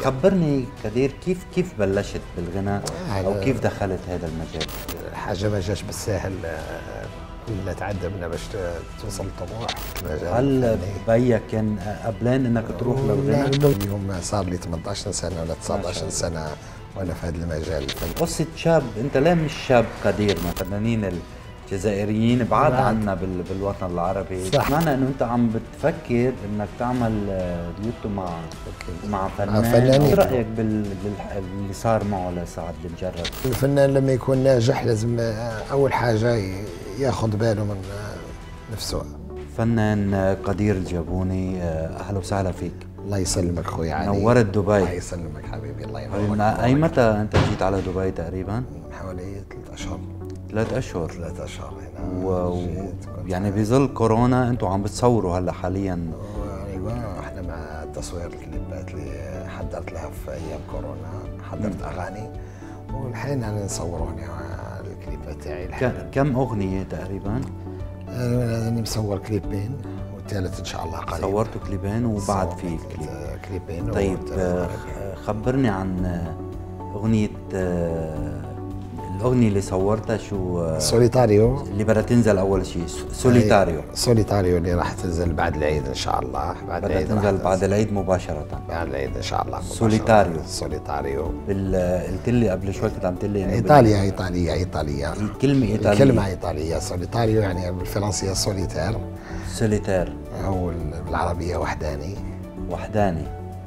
خبرني كدير، كيف بلشت بالغناء او كيف دخلت هذا المجال؟ حاجه ما جاش بالساهل، كلنا تعذبنا باش توصل للطموح. هل بيك كان قبلان انك تروح للغناء؟ اليوم صار لي 18 سنه ولا 19 سنه وانا في هذا المجال. قصة شاب، انت لا مش شاب قدير، ما الفنانين الجزائريين بعاد عنا بالوطن العربي. صح. معنى انه انت عم بتفكر انك تعمل ديوتو مع فنان. فنانين. شو رايك باللي صار معه لسعد المجرد؟ الفنان لما يكون ناجح لازم اول حاجه ياخذ باله من نفسه. فنان قدير الجابوني، اهلا وسهلا فيك. الله يسلمك اخوي علي. نورت دبي. الله يسلمك حبيبي، الله ينورك. اي متى انت جيت على دبي تقريبا؟ حوالي 3 اشهر. 3 اشهر. 3 اشهر هنا. يعني بظل كورونا انتم عم بتصوروا هلا حاليا؟ ايوه، احنا مع تصوير الكليبات اللي حضرت لها في ايام كورونا، حضرت اغاني والحين انا نصور هنا الكليبات تاعي. كم اغنيه تقريبا؟ انا مصور كليبين والثالث ان شاء الله قريب. صورتوا كليبين وبعد في كليبين. طيب خبرني عن اغنيه، الاغنيه اللي صورتها شو؟ سوليتاريو، اللي بدها تنزل اول شيء. سوليتاريو. سوليتاريو اللي راح تنزل بعد العيد ان شاء الله. بعد العيد تنزل بعد العيد مباشره. بعد العيد ان شاء الله. سوليتاريو. سوليتاريو. قلت لي قبل شوي، كنت عم تقول لي ايطاليا. كلمه ايطاليه. كلمه ايطاليه. سوليتاريو يعني بالفرنسيه سوليتير. سوليتير هو بالعربيه وحداني. وحداني.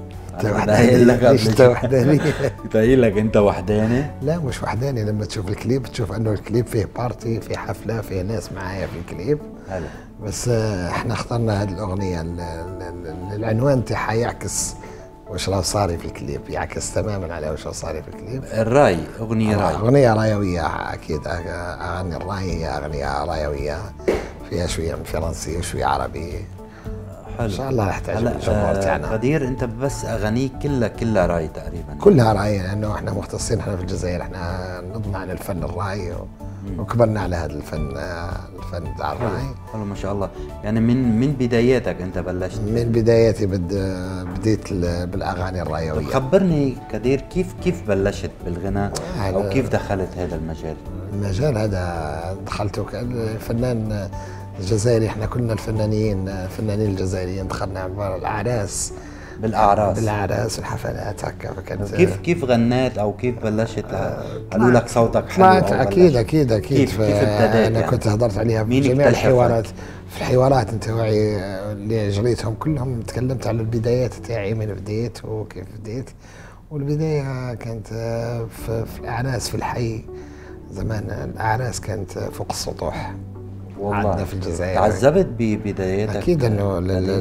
انت وحداني. بتقول لك انت وحداني؟ لا مش وحداني، لما تشوف الكليب تشوف انه الكليب فيه بارتي، فيه حفله، فيه ناس معايا في الكليب. هلا. بس احنا اخترنا هذه الاغنيه، العنوان تاعها يعكس وش راه صاري في الكليب، يعكس تماما على وش راه صاري في الكليب. الراي، اغنيه راي. اغنيه رايويه اكيد. اغاني الراي هي اغنيه رايويه فيها شويه من فرنسي وشويه عربي. حلو. ان شاء الله راح تعجب الجمهور تاعنا. غدير انت بس اغانيك كلها راي تقريبا؟ كلها راي، لانه احنا مختصين، احنا في الجزائر احنا نضمن عن الفن الراي وكبرنا على هذا الفن تاع الراي. حلو ما شاء الله. يعني من بداياتك انت بلشت؟ من بداياتي بديت بالاغاني الرايويه. خبرني كدير، كيف بلشت بالغناء او كيف دخلت هذا المجال؟ المجال هذا دخلته كفنان الجزائري. احنا كلنا الفنانين الجزائريين دخلنا بالاعراس. بالاعراس والحفلات هكا. فكانت كيف غنيت او كيف بلشت؟ قالوا لك صوتك حلو؟ طلعت اكيد. كيف ابتديت؟ انا كنت هضرت عليها في جميع الحوارات. في الحوارات نتاعي اللي جريتهم كلهم تكلمت على البدايات تاعي، من بديت وكيف بديت. والبدايه كانت في الاعراس في الحي. زمان الاعراس كانت فوق السطوح. والله في الجزائر تعذبت ببداياتك؟ اكيد انه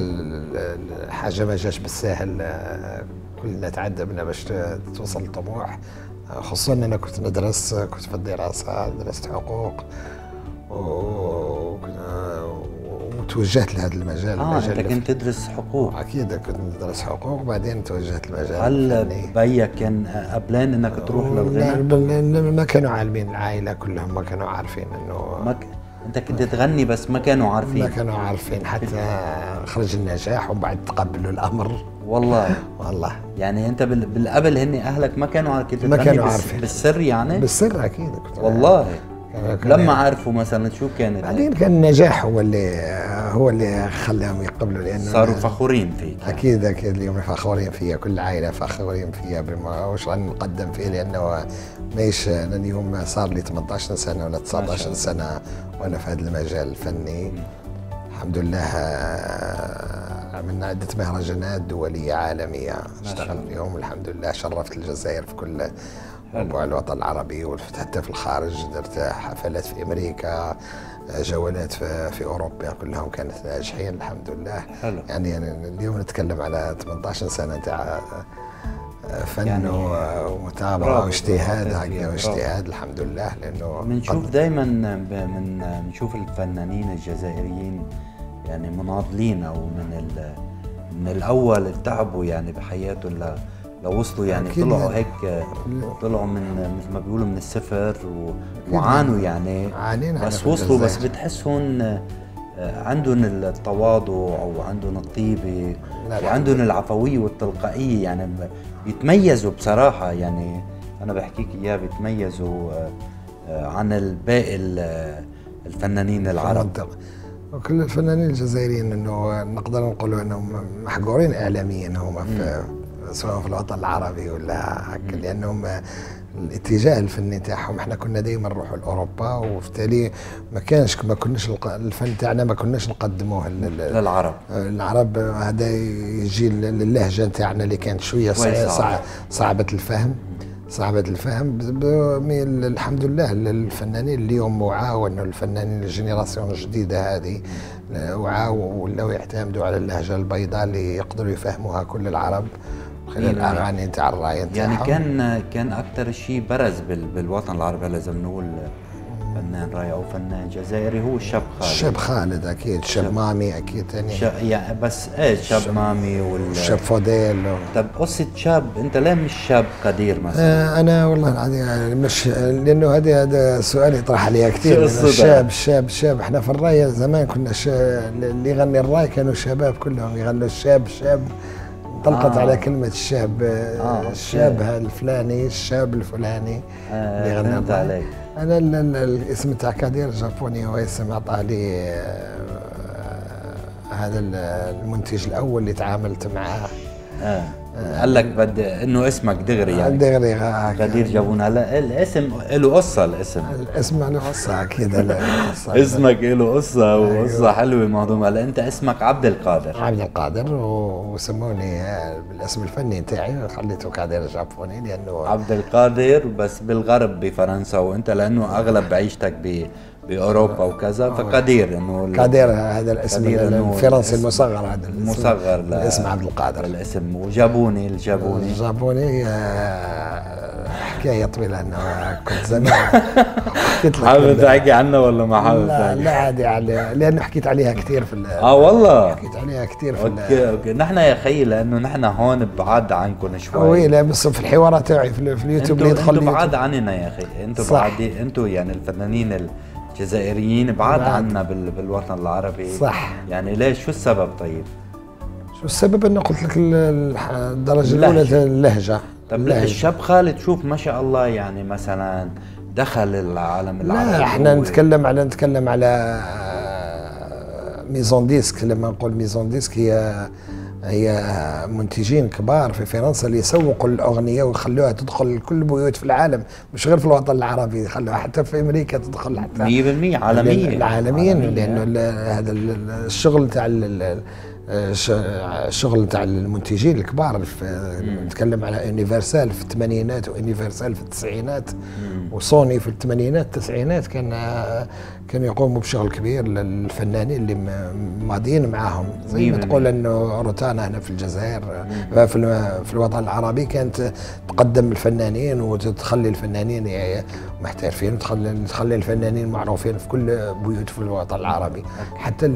حاجه ما جاش بالساهل، كلنا تعذبنا باش توصل للطموح. خصوصا انا كنت كنت في الدراسه، درست حقوق وتوجهت لهذا المجال. انت كنت تدرس حقوق؟ اكيد كنت ندرس حقوق وبعدين توجهت للمجال. هل بيك كان قبلان انك تروح للغناء؟ ما كانوا عالمين، العائله كلهم ما كانوا عارفين انه انت كنت تغني بس ما كانوا عارفين؟ ما كانوا عارفين حتى خرج النجاح وبعد تقبلوا الامر. والله يعني انت بالقبل هن اهلك ما كانوا عارفين؟ ما كانوا عارفين بالسر يعني؟ بالسر اكيد. والله لما عرفوا مثلا شو كانت؟ بعدين كان النجاح هو اللي خلاهم يقبلوا، لانه صاروا فخورين فيك. اكيد اليوم فخورين فيا، كل العائله فخورين فيا بما وش راني نقدم فيه، لانه ماهيش انا اليوم صار لي 18 سنه ولا 19 سنه وانا في هذا المجال الفني. الحمد لله عملنا عده مهرجانات دوليه عالميه اشتغل فيهم، الحمد لله شرفت الجزائر في كل ربوع الوطن العربي، وحتى في الخارج درت حفلات في امريكا، جولات في اوروبا، كلهم كانت ناجحين الحمد لله. حلو. يعني اليوم نتكلم على 18 سنه تاع فن يعني ومتابعه واجتهاد هكذا واجتهاد الحمد لله. لانه بنشوف دائما بنشوف الفنانين الجزائريين يعني مناضلين، او من الاول تعبوا يعني بحياتهم لو وصلوا يعني طلعوا هيك، طلعوا من مثل ما بيقولوا من الصفر وعانوا يعني، عانينا بس وصلوا. بس بتحسهم عندهم التواضع وعندهم الطيبة وعندهم العفوية والتلقائية، يعني بيتميزوا بصراحة. يعني أنا بحكيك إياه بيتميزوا عن الباقي الفنانين العرب. وكل الفنانين الجزائريين انه نقدر نقولوا انهم محقورين اعلاميا هم سواء في الوطن العربي ولا هكا، لانهم الاتجاه الفني تاعهم احنا كنا دائما نروحوا لاوروبا، وبالتالي ما كناش الفن تاعنا ما كناش نقدموه العرب. هذا يجي للهجه تاعنا اللي كانت شويه صعبه الفهم. الحمد لله الفنانين اليوم وعاوا، انه الفنانين الجينيراسيون الجديده هذه وعاوا ولاو يعتمدوا على اللهجه البيضاء اللي يقدروا يفهموها كل العرب خلال الاغاني تاع الراي تاعهم. يعني كان اكثر شيء برز بالوطن العربي لازم نقول فنان راي او فنان جزائري هو الشاب خالد. الشاب خالد اكيد، شاب مامي اكيد ثاني يعني بس شاب مامي والشاب فوديل طب قصة شاب، انت ليه مش شاب قدير مثلا؟ انا والله العظيم مش، لانه هذا سؤال يطرح عليا كثير. الشاب احنا في الراي زمان كنا اللي يغني الراي كانوا الشباب كلهم يغنوا الشاب طلقت على كلمة الشاب. الشاب الفلاني، الشاب الفلاني اللي يغني الراي. أنا الاسم تاع كادير جابوني هو اسم عطاه لي هذا المنتج الأول اللي تعاملت معاه. قال لك انه اسمك دغري يعني دغري كادير جابون. هلا الاسم له قصه، الاسم له قصه اكيد. اسمك له قصه وقصه حلوه مهضومه. هلا انت اسمك عبد القادر وسموني بالاسم الفني تاعي خليته كادير جابوني، لانه عبد القادر بس بالغرب بفرنسا، وانت لانه اغلب عيشتك باوروبا وكذا، فقدير انه قادر هذا الاسم الفرنسي المصغر، هذا المصغر الاسم عبد القادر الاسم. وجابوني حكايه طويله، انه كنت زمان حابب تحكي عنها ولا ما حابب تحكي؟ لا عادي، لانه حكيت عليها كثير في والله حكيت عليها كثير في اوكي. نحن يا خيي لانه نحن هون بعاد عنكم شوي. لا بس في الحوارات تاعي في اليوتيوب انتوا بعاد عننا يا اخي، انتوا بعاد، انتوا يعني الفنانين الجزائريين بعاد عنا بالوطن العربي. صح. يعني ليش؟ شو السبب طيب؟ شو السبب؟ انه قلت لك الدرجه الاولى اللهجه. طب الشاب خالد شوف ما شاء الله، يعني مثلا دخل العالم العربي. لا احنا نتكلم على ميزون ديسك. لما نقول ميزون ديسك هي منتجين كبار في فرنسا اللي يسوقوا الاغنيه ويخلوها تدخل كل البيوت في العالم، مش غير في الوطن العربي، يخلوها حتى في امريكا تدخل حتى 100% عالميا. لانه هذا الشغل تاع الشغل تاع المنتجين الكبار. نتكلم على يونيفرسال في الثمانينات ويونيفرسال في التسعينات وسوني في الثمانينات التسعينات كان يقوموا بشغل كبير للفنانين اللي ماضيين معاهم. زي ما تقول انه روتانا هنا في الجزائر في الوطن العربي كانت تقدم الفنانين وتخلي الفنانين محترفين، وتخلي الفنانين معروفين في كل بيوت في الوطن العربي. حتى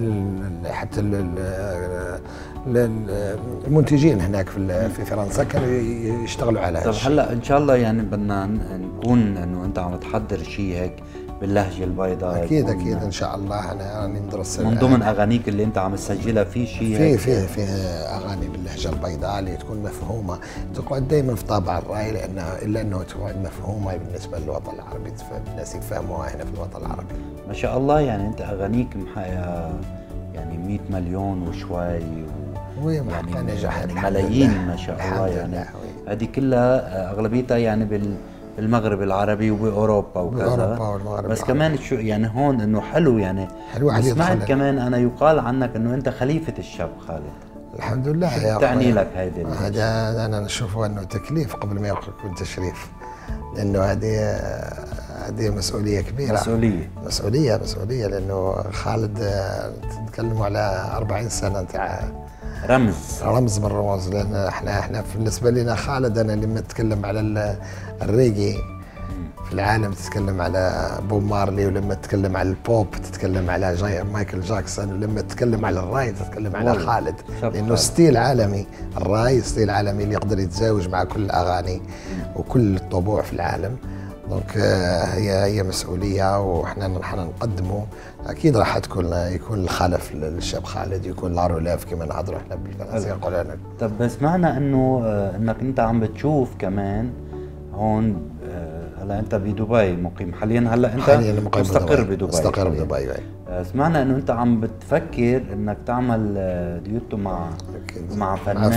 المنتجين هناك في فرنسا كانوا يشتغلوا على هذا. طب هلا ان شاء الله يعني بدنا نكون انه انت عم تحضر شيء هيك باللهجه البيضاء. اكيد ان شاء الله. انا ندرس من ضمن اغانيك اللي انت عم تسجلها في شيء في اغاني باللهجه البيضاء اللي تكون مفهومه، تقعد دائما في طابع الراي، الا انه تقعد مفهومه بالنسبه للوطن العربي، الناس يفهموها هنا في الوطن العربي. ما شاء الله. يعني انت اغانيك محققه يعني 100 مليون وشوي يعني نجاح يعني ملايين ما شاء الله. يعني هذه كلها اغلبيتها يعني بالمغرب العربي وباوروبا وكذا. بس كمان شو يعني هون انه حلو يعني سمعت كمان انا يقال عنك انه انت خليفه الشاب خالد. الحمد لله. شو تعني لك هيدي؟ هذا انا نشوفه انه تكليف قبل ما يكون تشريف، لانه هذه مسؤوليه كبيره. مسؤوليه لانه خالد تتكلموا على 40 سنه تاع رمز من الرموز. لان احنا بالنسبه لنا خالد، انا لما اتكلم على الريجي في العالم تتكلم على بوب مارلي، ولما تتكلم على البوب تتكلم على مايكل جاكسون، ولما تتكلم على الراي تتكلم على خالد، لانه ستيل عالمي. الراي ستيل عالمي اللي يقدر يتزاوج مع كل الاغاني وكل الطبوع في العالم. دونك هي مسؤوليه، وحنا نقدموا. اكيد راح يكون الخلف للشاب خالد، يكون العرولاف كما نهضروا احنا بالفرنسيه نقولوا لك. طب بس معنى انك انت عم بتشوف كمان هون، هلا انت بدبي مقيم حاليا، هلا انت مستقر بدبي. مستقر بدبي. سمعنا انه انت عم بتفكر انك تعمل ديوتو مع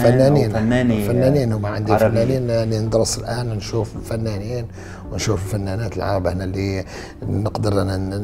فنانين وما عندي فنانين. يعني ندرس الان نشوف الفنانين ونشوف الفنانات العرب احنا اللي نقدر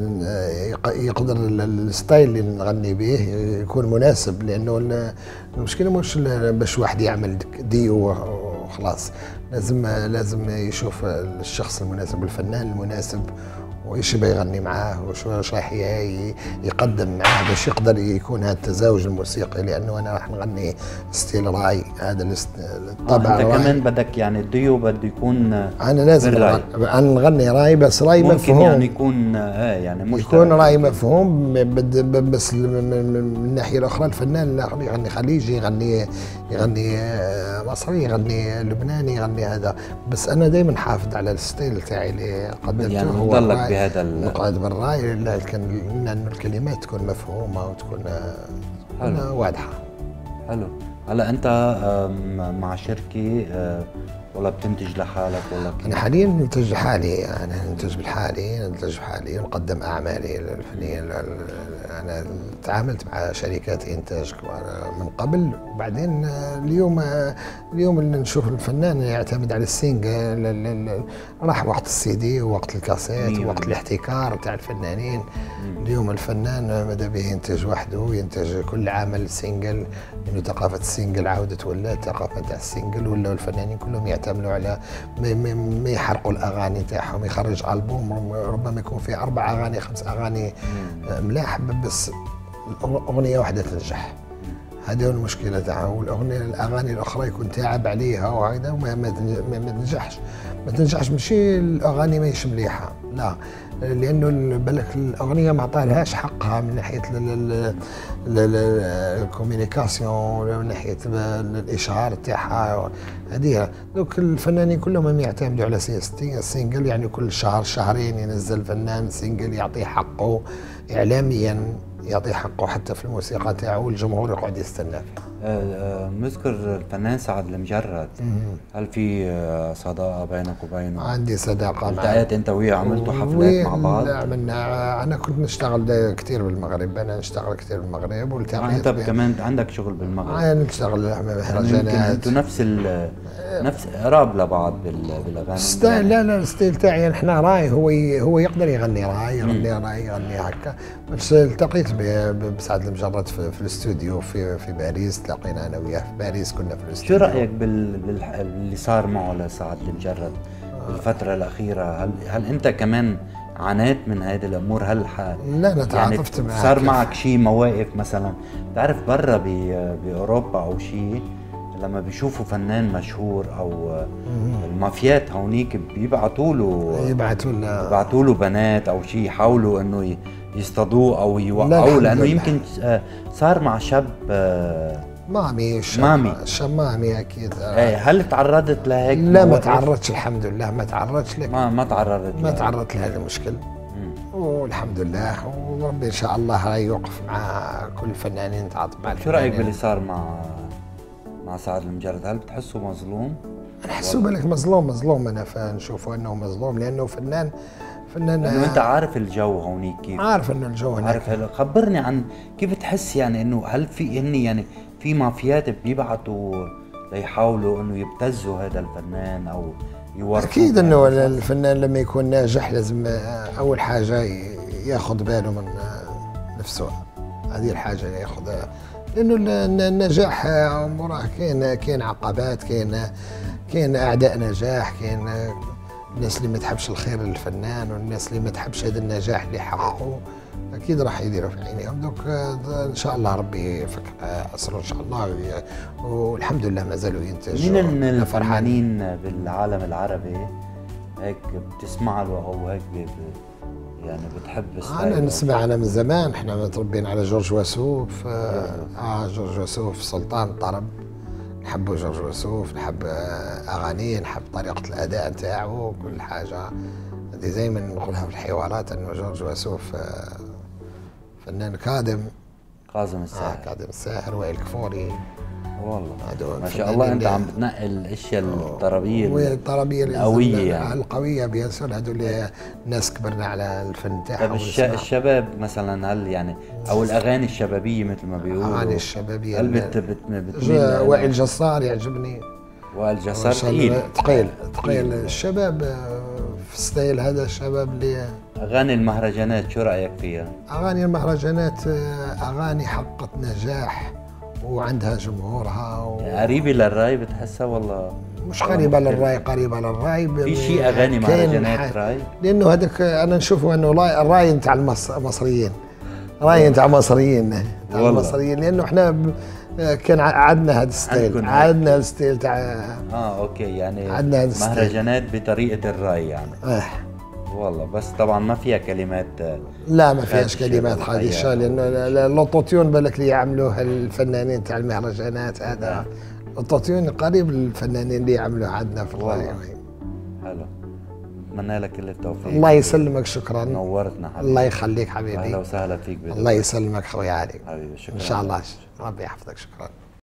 يقدر الستايل اللي نغني به يكون مناسب، لانه المشكله مش باش واحد يعمل ديو وخلاص، لازم يشوف الشخص المناسب والفنان المناسب وايش يبغى يغني معاه وايش راح يقدم معاه باش يقدر يكون هذا التزاوج الموسيقي. لانه انا راح نغني ستيل راي، هذا الطبع انت كمان بدك يعني الديو بده يكون انا لازم انا نغني راي، بس راي مفهوم. ممكن يعني يكون يعني مش يكون راي مفهوم، بس من الناحيه الاخرى الفنان يغني خليجي، يغني مصري، يغني لبناني، يغني هذا. بس انا دائما حافظ على الستيل تاعي اللي قدمته، يعني نضلك بهذا نقعد بالراي، لأن الكلمات تكون مفهومه وتكون واضحه. حلو. هلا انت مع شركه ولا بتنتج لحالك ولا انا حاليا ننتج لحالي، انا ننتج بحالي ونقدم اعمالي الفنيه. انا تعاملت مع شركات انتاج من قبل، وبعدين اليوم اللي نشوف الفنان يعتمد على السينجل، راح وقت السي دي ووقت الكاسيت ووقت الاحتكار تاع الفنانين. اليوم الفنان ماذا به ينتج وحده، ينتج كل عمل سينجل، لانه ثقافه السينجل عودت، ولا ثقافه تاع السينجل، ولا الفنانين كلهم يعتمدوا على ما يحرقوا الاغاني تاعهم. يخرج البوم ربما يكون فيه 4 أغاني 5 أغاني ملاح، بس اغنيه واحده تنجح. هذا هو المشكله تاعها. الاغاني الاخرى يكون تعب عليها وهذا ما تنجحش. ماشي الاغاني ماهيش مليحه، لا، لانه بالك الاغنيه ما عطاهاش حقها من ناحيه الكوميونيكاسيون، من ناحيه الاشهار تاعها. هذه دوك الفنانين كلهم يعتمدوا على السينجل، يعني كل شهر شهرين ينزل فنان سينجل يعطيه حقه اعلاميا، يعطيه حقه حتى في الموسيقى تاعه، والجمهور يقعد يستنى فيه. نذكر الفنان سعد المجرد، هل في صداقه بينك وبينه؟ عندي صداقه معه. التقيت انت وياه، عملتوا حفلات مع بعض؟ لا، انا كنت نشتغل كثير بالمغرب، انت كمان عندك شغل بالمغرب؟ انا نشتغل مهرجانات. انتوا نفس قراب لبعض بالاغاني؟ لا، الستيل تاعي احنا راي، هو يقدر يغني راي، يغني هكا. بس التقيت بسعد المجرد في الاستوديو في باريس، تلاقينا انا وياه في باريس، كنا في الاستوديو. شو رايك باللي صار معه لسعد المجرد بالفتره الاخيره؟ هل انت كمان عانيت من هذه الامور؟ لا، انا تعاطفت يعني معك. صار معك شيء مواقف مثلا تعرف برا باوروبا او شيء، لما بيشوفوا فنان مشهور او المافيات هونيك بيبعتوا له بنات او شيء، يحاولوا انه يصطادوه او يوقعوه، لانه يمكن صار مع شاب مامي اكيد. هل تعرضت لهيك؟ لا، ما تعرضتش الحمد لله، ما تعرضتش لك. ما تعرضت لهذا المشكل، والحمد لله. وربي ان شاء الله راح يوقف مع كل الفنانين، تعاطف مع الفنانين. شو رايك باللي صار مع سعد المجرد؟ هل بتحسه مظلوم؟ انا احسه بالك مظلوم. انا نشوفه انه مظلوم، لانه فنان انه انت عارف الجو هونيك كيف؟ عارف انه الجو هناك. خبرني عن كيف تحس، يعني انه هل في مافيات بيبعتوا ليحاولوا انه يبتزوا هذا الفنان او يورطوا؟ اكيد انه الفنان لما يكون ناجح لازم اول حاجه ياخذ باله من نفسه. هذه الحاجه اللي ياخذها، لانه النجاح مراه كاين عقبات، كاين اعداء نجاح، كاين الناس اللي ما تحبش الخير للفنان، والناس اللي ما تحبش هذا النجاح اللي حققه اكيد راح يديروا في عينيهم. دوك ان شاء الله ربي يفك اسره ان شاء الله، والحمد لله ما زالوا ينتجوا. مين الفنانين بالعالم العربي هيك بتسمع له او هيك يعني بتحب؟ انا نسمع، انا من زمان احنا متربين على جورج وسوف. جورج وسوف سلطان الطرب، نحب جورج وسوف، نحب اغانيه، نحب طريقه الاداء نتاعو، كل حاجه هذه دائما نقولها في الحوارات انه جورج وسوف فنان كاظم الساهر. كاظم الساهر، وائل كفوري. والله ما شاء الله انت عم بتنقي الاشياء الطربيه القويه يعني. القويه بيان سور، هدول ناس كبرنا على الفن تاعهم. طيب الشباب مثلا هل يعني او الاغاني الشبابيه مثل ما بيقولوا، الاغاني الشبابيه هل وائل جسار يعجبني. وائل جسار ثقيل الشباب في ستايل هذا الشباب اللي اغاني المهرجانات شو رايك فيها؟ اغاني المهرجانات اغاني حققت نجاح وعندها جمهورها قريبه للراي بتحسها والله؟ مش قريبه للراي، قريبه للراي. في شيء اغاني مهرجانات راي؟ لانه هذاك انا نشوفه انه الراي نتاع المصريين، راي نتاع المصريين المصريين، لانه احنا كان عندنا هذا الستيل، عندنا الستيل تاع اوكي يعني عندنا مهرجانات بطريقه الراي يعني. والله بس طبعا ما فيها كلمات. لا ما فيهاش كلمات هذه الشغله، لانه الاوتوتيون بالك اللي يعملوها الفنانين تاع المهرجانات هذا الاوتوتيون قريب للفنانين اللي يعملوه عندنا في الراي. حلو، اتمنى لك كل التوفيق. الله يسلمك، شكرا، نورتنا حبيبي. الله يخليك حبيبي، اهلا وسهلا فيك. الله يسلمك خويا علي حبيبي، شكرا ان شاء الله، ربي يحفظك، شكرا.